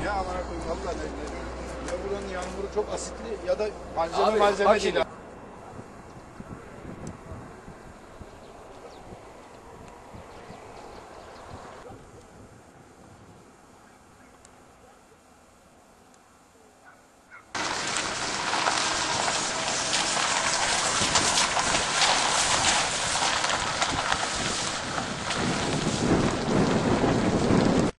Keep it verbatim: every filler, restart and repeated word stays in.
Ne amına koyayım valla ne, ne, ya buranın yağmuru çok asitli ya da malzeme Abi, malzeme bak değil. şimdi. ha.